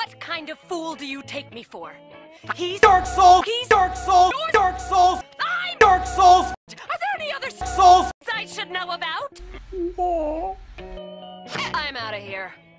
What kind of fool do you take me for? He's Dark Souls! He's Dark Souls! Dark Souls! I'm Dark Souls! Are there any other Souls! I should know about? I'm out of here.